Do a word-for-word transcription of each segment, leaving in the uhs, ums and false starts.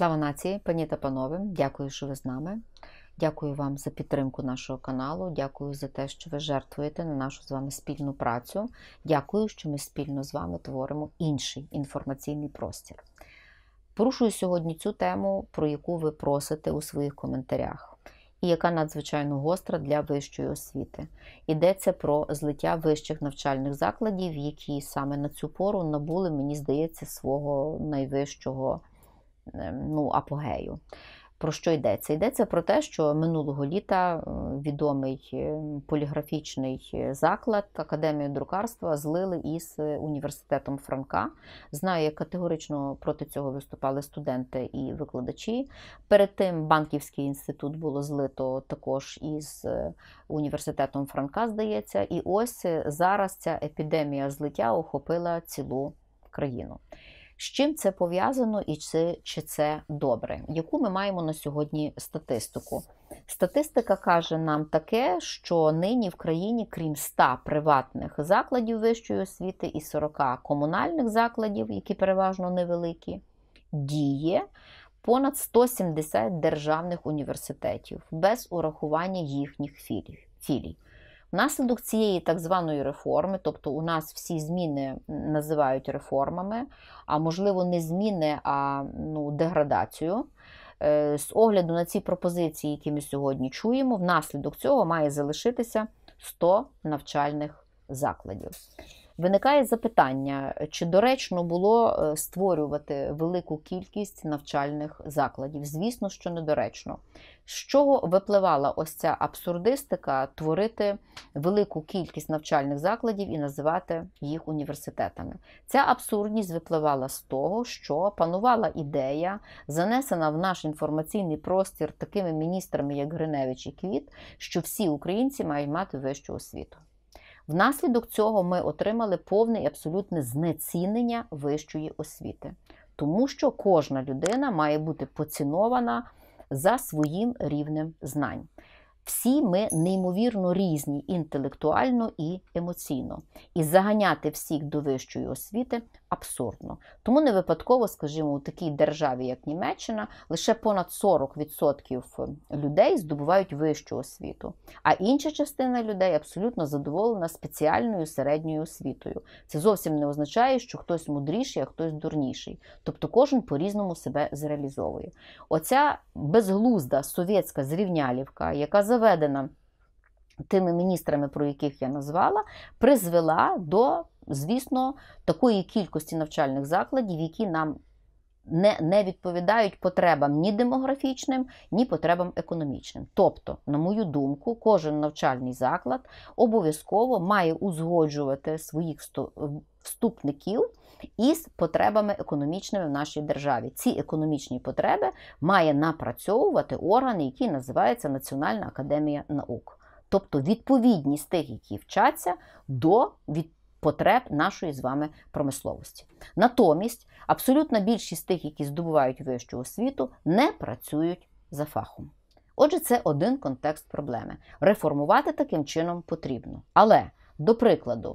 Слава нації, пані та панове, дякую, що ви з нами. Дякую вам за підтримку нашого каналу, дякую за те, що ви жертвуєте на нашу з вами спільну працю. Дякую, що ми спільно з вами творимо інший інформаційний простір. Порушую сьогодні цю тему, про яку ви просите у своїх коментарях, і яка надзвичайно гостра для вищої освіти. Йдеться про злиття вищих навчальних закладів, які саме на цю пору набули, мені здається, свого найвищого ну, апогею. Про що йдеться? Йдеться про те, що минулого літа відомий поліграфічний заклад Академію друкарства злили із університетом Франка. Знаю, як категорично проти цього виступали студенти і викладачі. Перед тим Банківський інститут було злито також із університетом Франка, здається. І ось зараз ця епідемія злиття охопила цілу країну. З чим це пов'язано і чи, чи це добре? Яку ми маємо на сьогодні статистику? Статистика каже нам таке, що нині в країні, крім ста приватних закладів вищої освіти і сорока комунальних закладів, які переважно невеликі, діє понад сто сімдесят державних університетів без урахування їхніх філій. Внаслідок цієї так званої реформи, тобто у нас всі зміни називають реформами, а можливо не зміни, а ну, деградацію, з огляду на ці пропозиції, які ми сьогодні чуємо, внаслідок цього має залишитися сто навчальних закладів. Виникає запитання, чи доречно було створювати велику кількість навчальних закладів? Звісно, що недоречно. З чого випливала ось ця абсурдистика творити велику кількість навчальних закладів і називати їх університетами? Ця абсурдність випливала з того, що панувала ідея, занесена в наш інформаційний простір такими міністрами, як Гриневич і Квіт, що всі українці мають мати вищу освіту. Внаслідок цього ми отримали повне і абсолютне знецінення вищої освіти. Тому що кожна людина має бути поцінована за своїм рівнем знань. Всі ми неймовірно різні інтелектуально і емоційно. І заганяти всіх до вищої освіти абсурдно. Тому не випадково, скажімо, у такій державі, як Німеччина, лише понад сорок відсотків людей здобувають вищу освіту. А інша частина людей абсолютно задоволена спеціальною середньою освітою. Це зовсім не означає, що хтось мудріший, а хтось дурніший. Тобто кожен по-різному себе зреалізовує. Оця безглузда совєтська зрівнялівка, яка заведена тими міністрами, про яких я назвала, призвела до, звісно, такої кількості навчальних закладів, які нам не, не відповідають потребам ні демографічним, ні потребам економічним. Тобто, на мою думку, кожен навчальний заклад обов'язково має узгоджувати своїх вступників із потребами економічними в нашій державі. Ці економічні потреби має напрацьовувати орган, який називається Національна академія наук. Тобто відповідність тих, які вчаться, до потреб нашої з вами промисловості. Натомість, абсолютна більшість тих, які здобувають вищу освіту, не працюють за фахом. Отже, це один контекст проблеми. Реформувати таким чином потрібно. Але, до прикладу,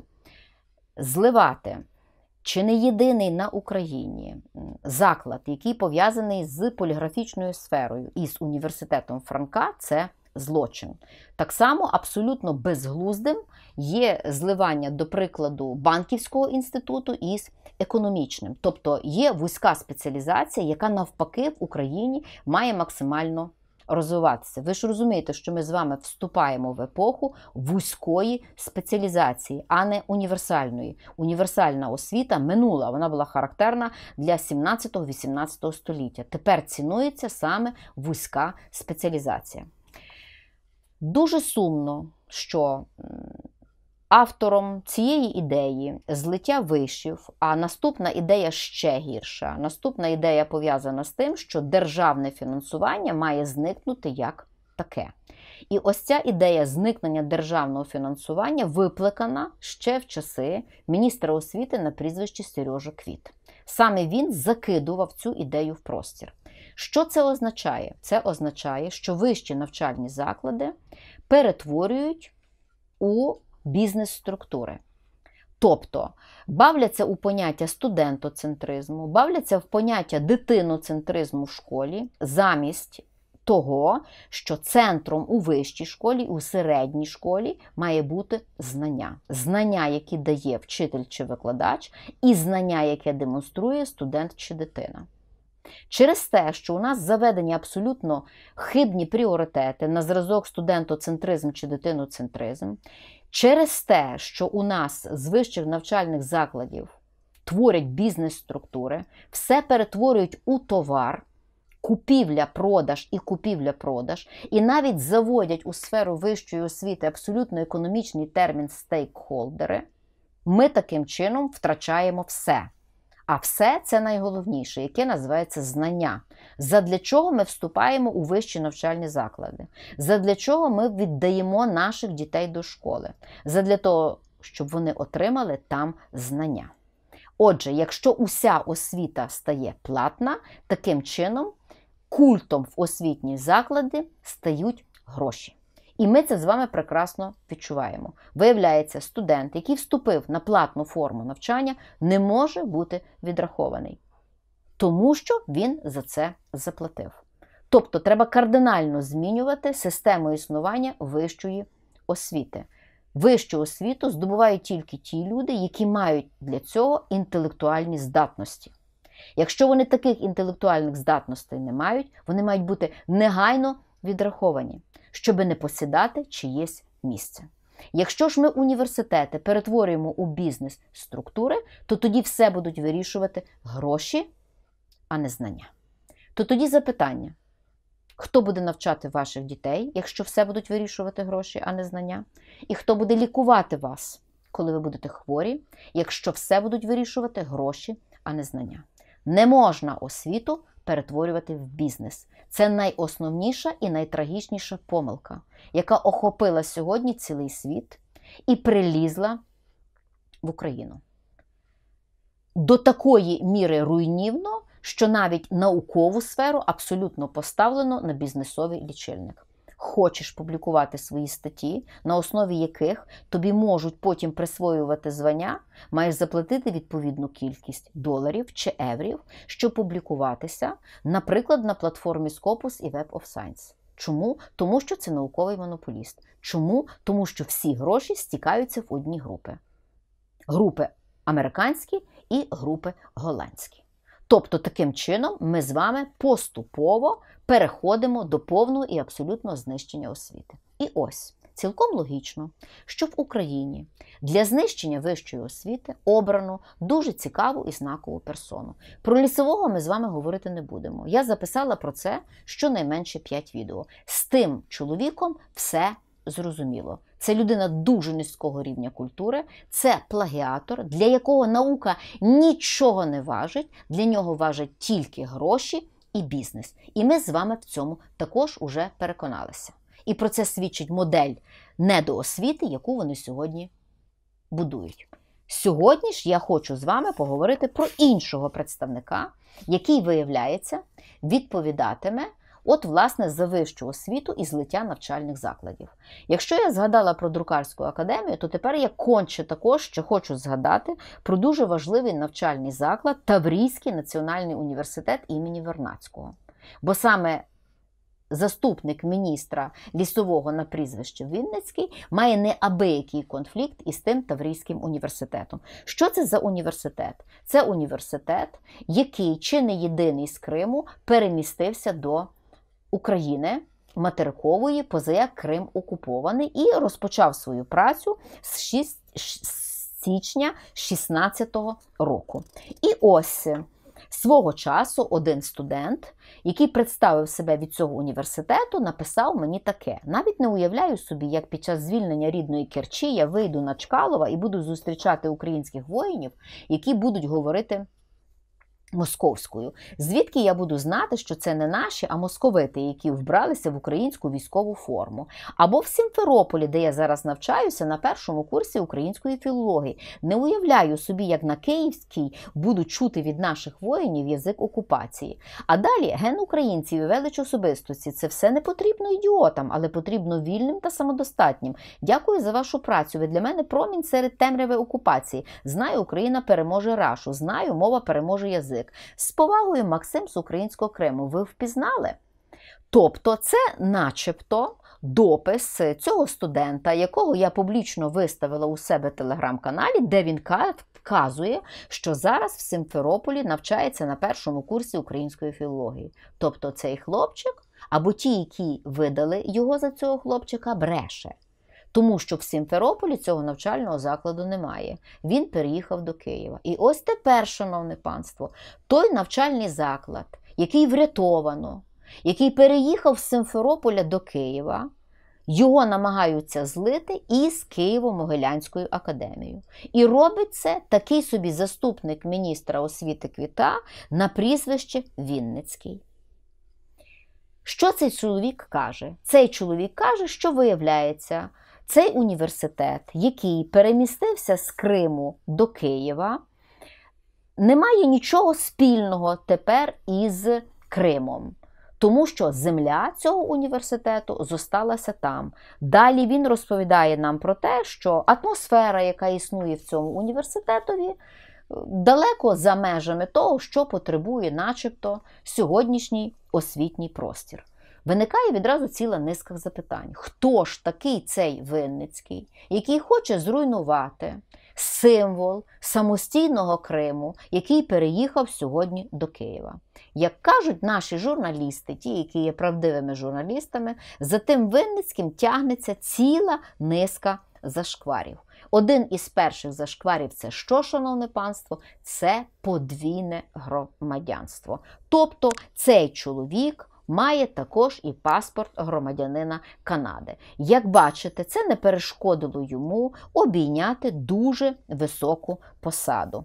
зливати чи не єдиний на Україні заклад, який пов'язаний з поліграфічною сферою і з університетом Франка, це злочин. Так само абсолютно безглуздим є зливання, до прикладу, Банківського інституту із економічним. Тобто є вузька спеціалізація, яка навпаки в Україні має максимально розвиватися. Ви ж розумієте, що ми з вами вступаємо в епоху вузької спеціалізації, а не універсальної. Універсальна освіта минула, вона була характерна для сімнадцятого-вісімнадцятого століття. Тепер цінується саме вузька спеціалізація. Дуже сумно, що автором цієї ідеї злиття вишів, а наступна ідея ще гірша. Наступна ідея пов'язана з тим, що державне фінансування має зникнути як таке. І ось ця ідея зникнення державного фінансування виплакана ще в часи міністра освіти на прізвище Сережа Квіт. Саме він закидував цю ідею в простір. Що це означає? Це означає, що вищі навчальні заклади перетворюють у бізнес-структури. Тобто, бавляться у поняття студентоцентризму, бавляться в поняття дитиноцентризму в школі, замість того, що центром у вищій школі, у середній школі має бути знання. Знання, які дає вчитель чи викладач, і знання, яке демонструє студент чи дитина. Через те, що у нас заведені абсолютно хибні пріоритети на зразок студентоцентризм чи дитиноцентризм, через те, що у нас з вищих навчальних закладів творять бізнес-структури, все перетворюють у товар, купівля-продаж і купівля-продаж, і навіть заводять у сферу вищої освіти абсолютно економічний термін стейкхолдери, ми таким чином втрачаємо все. А все – це найголовніше, яке називається знання. Задля чого ми вступаємо у вищі навчальні заклади? Задля чого ми віддаємо наших дітей до школи? Задля того, щоб вони отримали там знання. Отже, якщо уся освіта стає платна, таким чином культом в освітні заклади стають гроші. І ми це з вами прекрасно відчуваємо. Виявляється, студент, який вступив на платну форму навчання, не може бути відрахований, тому що він за це заплатив. Тобто треба кардинально змінювати систему існування вищої освіти. Вищу освіту здобувають тільки ті люди, які мають для цього інтелектуальні здатності. Якщо вони таких інтелектуальних здатностей не мають, вони мають бути негайно відраховані, щоб не посідати чиєсь місце. Якщо ж ми університети перетворюємо у бізнес-структури, то тоді все будуть вирішувати гроші, а не знання. То тоді запитання, хто буде навчати ваших дітей, якщо все будуть вирішувати гроші, а не знання? І хто буде лікувати вас, коли ви будете хворі, якщо все будуть вирішувати гроші, а не знання? Не можна освіту перетворювати в бізнес. Це найосновніша і найтрагічніша помилка, яка охопила сьогодні цілий світ і прилізла в Україну. До такої міри руйнівно, що навіть наукову сферу абсолютно поставлено на бізнесовий лічильник. Хочеш публікувати свої статті, на основі яких тобі можуть потім присвоювати звання, маєш заплатити відповідну кількість доларів чи еврів, щоб публікуватися, наприклад, на платформі Scopus і Web of Science. Чому? Тому що це науковий монополіст. Чому? Тому що всі гроші стікаються в одні групи. Групи американські і групи голландські. Тобто, таким чином, ми з вами поступово переходимо до повного і абсолютного знищення освіти. І ось, цілком логічно, що в Україні для знищення вищої освіти обрано дуже цікаву і знакову персону. Про Лісового ми з вами говорити не будемо. Я записала про це щонайменше п'ять відео. З тим чоловіком все зрозуміло. Це людина дуже низького рівня культури, це плагіатор, для якого наука нічого не важить, для нього важать тільки гроші і бізнес. І ми з вами в цьому також уже переконалися. І про це свідчить модель недоосвіти, яку вони сьогодні будують. Сьогодні ж я хочу з вами поговорити про іншого представника, який, виявляється, відповідатиме от, власне, за вищу освіту і злиття навчальних закладів. Якщо я згадала про друкарську академію, то тепер я конче також ще хочу згадати про дуже важливий навчальний заклад Таврійський національний університет імені Вернадського. Бо саме заступник міністра Лісового на прізвище Вінницький має неабиякий конфлікт із тим Таврійським університетом. Що це за університет? Це університет, який чи не єдиний з Криму перемістився до України материкової, позаяк Крим окупований, і розпочав свою працю з січня шістнадцятого року. І ось свого часу один студент, який представив себе від цього університету, написав мені таке: навіть не уявляю собі, як під час звільнення рідної Керчі я вийду на Чкалова і буду зустрічати українських воїнів, які будуть говорити московською. Звідки я буду знати, що це не наші, а московити, які вбралися в українську військову форму? Або в Сімферополі, де я зараз навчаюся на першому курсі української філології. Не уявляю собі, як на Київській буду чути від наших воїнів язик окупації. А далі ген українців і велич особистості – це все не потрібно ідіотам, але потрібно вільним та самодостатнім. Дякую за вашу працю. Ви для мене промінь серед темряви окупації. Знаю, Україна переможе Рашу. Знаю, мова переможе язик. З повагою, Максим з українського Криму. Ви впізнали? Тобто це начебто допис цього студента, якого я публічно виставила у себе в телеграм-каналі, де він вказує, що зараз в Сімферополі навчається на першому курсі української філології. Тобто цей хлопчик, або ті, які видали його за цього хлопчика, бреше. Тому що в Сімферополі цього навчального закладу немає. Він переїхав до Києва. І ось тепер, шановне панство, той навчальний заклад, який врятовано, який переїхав з Сімферополя до Києва, його намагаються злити із Києво-Могилянською академією. І робить це такий собі заступник міністра освіти Квіта на прізвище Вінницький. Що цей чоловік каже? Цей чоловік каже, що виявляється, цей університет, який перемістився з Криму до Києва, не має нічого спільного тепер із Кримом. Тому що земля цього університету зосталася там. Далі він розповідає нам про те, що атмосфера, яка існує в цьому університетові, далеко за межами того, що потребує начебто сьогоднішній освітній простір. Виникає відразу ціла низка запитань. Хто ж такий цей Вінницький, який хоче зруйнувати символ самостійного Криму, який переїхав сьогодні до Києва? Як кажуть наші журналісти, ті, які є правдивими журналістами, за тим Вінницьким тягнеться ціла низка зашкварів. Один із перших зашкварів – це що, шановне панство? Це подвійне громадянство. Тобто цей чоловік має також і паспорт громадянина Канади. Як бачите, це не перешкодило йому обійняти дуже високу посаду.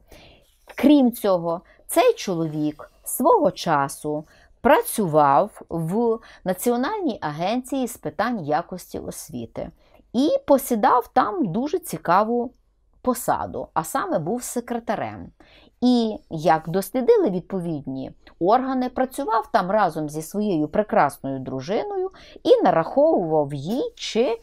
Крім цього, цей чоловік свого часу працював в Національній агенції з питань якості освіти і посідав там дуже цікаву посаду, а саме був секретарем. І, як дослідили відповідні органи, працював там разом зі своєю прекрасною дружиною і нараховував їй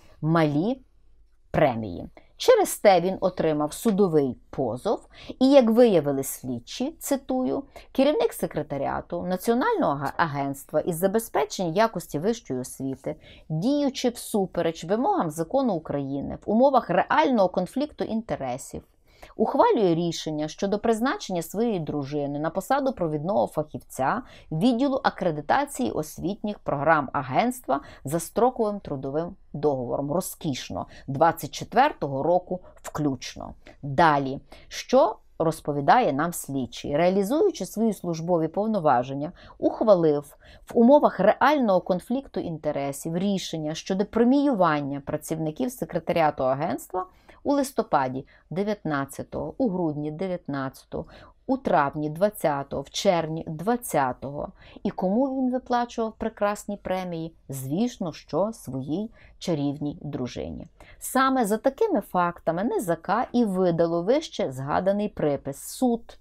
чималі премії. Через те він отримав судовий позов, і, як виявили слідчі, цитую, керівник секретаріату Національного агентства із забезпечення якості вищої освіти, діючи всупереч вимогам закону України в умовах реального конфлікту інтересів, ухвалює рішення щодо призначення своєї дружини на посаду провідного фахівця відділу акредитації освітніх програм агентства за строковим трудовим договором. Розкішно. двадцять четвертого року включно. Далі. Що розповідає нам слідчий? Реалізуючи свої службові повноваження, ухвалив в умовах реального конфлікту інтересів рішення щодо преміювання працівників секретаріату агентства у листопаді дев'ятнадцятого, у грудні дев'ятнадцятого, у травні двадцятого, в червні двадцятого. І кому він виплачував прекрасні премії? Звісно, що своїй чарівній дружині. Саме за такими фактами НЕЗАК і видало вище згаданий припис. Суд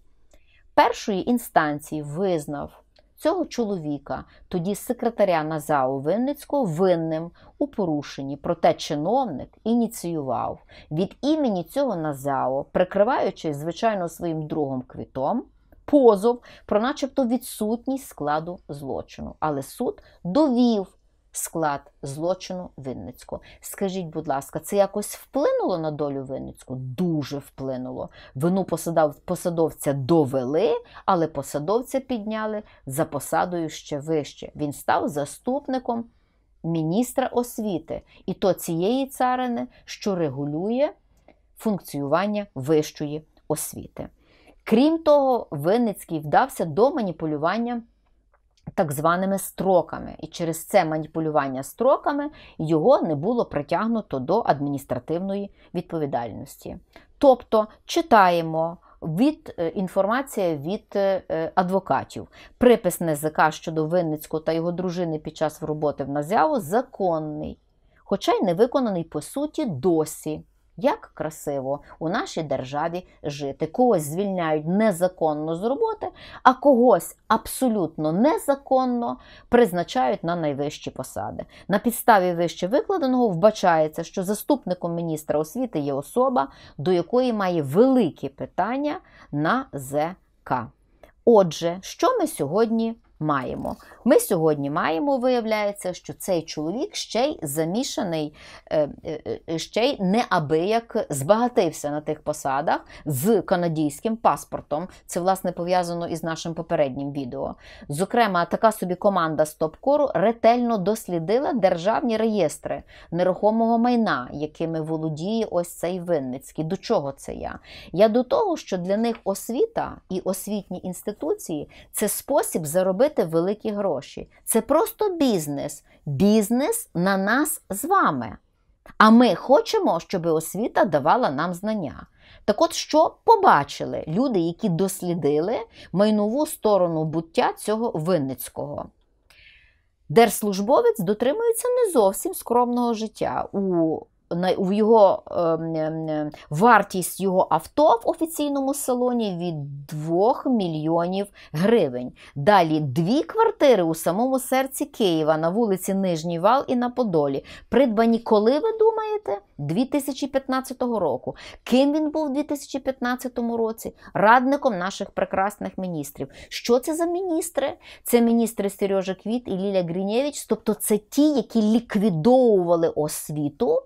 першої інстанції визнав цього чоловіка, тоді секретаря НАЗАУ Вінницького, винним у порушенні. Проте чиновник ініціював від імені цього НАЗАУ, прикриваючись, звичайно, своїм другом Квітом, позов про начебто відсутність складу злочину. Але суд довів склад злочину Вінницького. Скажіть, будь ласка, це якось вплинуло на долю Вінницького? Дуже вплинуло. Вину посадовця довели, але посадовця підняли за посадою ще вище. Він став заступником міністра освіти. І то цієї царини, що регулює функціонування вищої освіти. Крім того, Вінницький вдався до маніпулювання так званими строками. І через це маніпулювання строками його не було притягнуто до адміністративної відповідальності. Тобто, читаємо від, інформація від адвокатів. Припис НЕЗК щодо Винницького та його дружини під час роботи в НАЗЯВО законний, хоча й не виконаний по суті досі. Як красиво у нашій державі жити. Когось звільняють незаконно з роботи, а когось абсолютно незаконно призначають на найвищі посади. На підставі вище викладеного вбачається, що заступником міністра освіти є особа, до якої має великі питання на зе ка. Отже, що ми сьогодні маємо? Ми сьогодні маємо, виявляється, що цей чоловік ще й замішаний, ще й неабияк збагатився на тих посадах з канадським паспортом. Це, власне, пов'язано із нашим попереднім відео. Зокрема, така собі команда Стопкору ретельно дослідила державні реєстри нерухомого майна, якими володіє ось цей Винницький. До чого це я? Я до того, що для них освіта і освітні інституції – це спосіб заробити великі гроші. Це просто бізнес. Бізнес на нас з вами. А ми хочемо, щоб освіта давала нам знання. Так от, що побачили люди, які дослідили майнову сторону буття цього Винницького? Держслужбовець дотримується не зовсім скромного життя. У в його е, вартість його авто в офіційному салоні від двох мільйонів гривень. Далі дві квартири у самому серці Києва на вулиці Нижній Вал і на Подолі. Придбані коли, ви думаєте? дві тисячі п'ятнадцятого року. Ким він був у дві тисячі п'ятнадцятому році? Радником наших прекрасних міністрів. Що це за міністри? Це міністри Сережа Квіт і Ліля Гриневич, тобто це ті, які ліквідовували освіту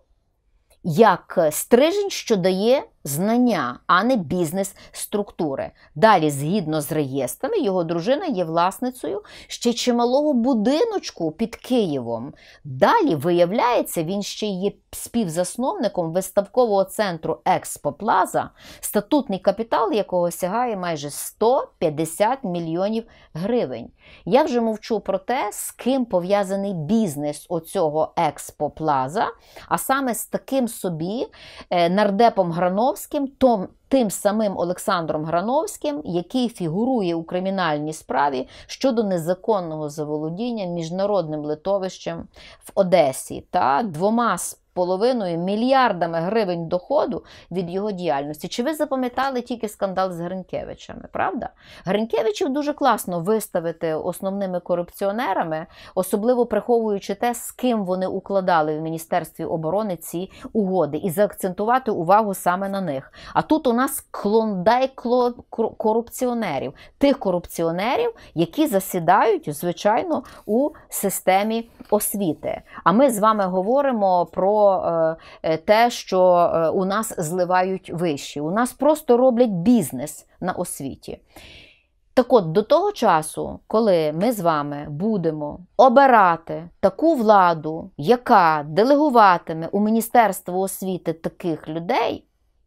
як стрижень, що дає знання, а не бізнес-структури. Далі, згідно з реєстрами, його дружина є власницею ще чималого будиночку під Києвом. Далі, виявляється, він ще є співзасновником виставкового центру Експо Плаза, статутний капітал якого сягає майже сто п'ятдесят мільйонів гривень. Я вже мовчу про те, з ким пов'язаний бізнес оцього Експо Плаза, а саме з таким собі е, нардепом Грановським, том, тим самим Олександром Грановським, який фігурує у кримінальній справі щодо незаконного заволодіння міжнародним литовищем в Одесі та двома з половиною мільярдами гривень доходу від його діяльності. Чи ви запам'ятали тільки скандал з Гринкевичами, правда? Гринкевичів дуже класно виставити основними корупціонерами, особливо приховуючи те, з ким вони укладали в Міністерстві оборони ці угоди, і заакцентувати увагу саме на них. А тут у нас клондайк корупціонерів. Тих корупціонерів, які засідають, звичайно, у системі освіти. А ми з вами говоримо про те, що у нас зливають виші. У нас просто роблять бізнес на освіті. Так от, до того часу, коли ми з вами будемо обирати таку владу, яка делегуватиме у Міністерство освіти таких людей,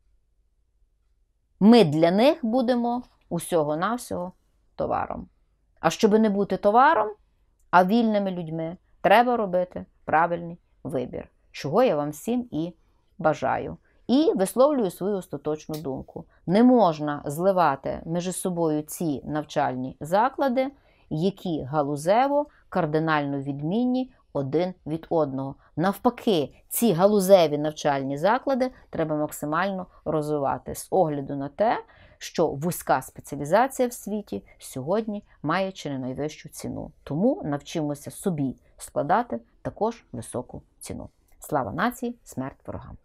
ми для них будемо усього-навсього товаром. А щоб не бути товаром, а вільними людьми, треба робити правильний вибір. Чого я вам всім і бажаю. І висловлюю свою остаточну думку. Не можна зливати між собою ці навчальні заклади, які галузево кардинально відмінні один від одного. Навпаки, ці галузеві навчальні заклади треба максимально розвивати з огляду на те, що вузька спеціалізація в світі сьогодні має чи не найвищу ціну. Тому навчимося собі складати також високу ціну. Слава нації, смерть ворогам!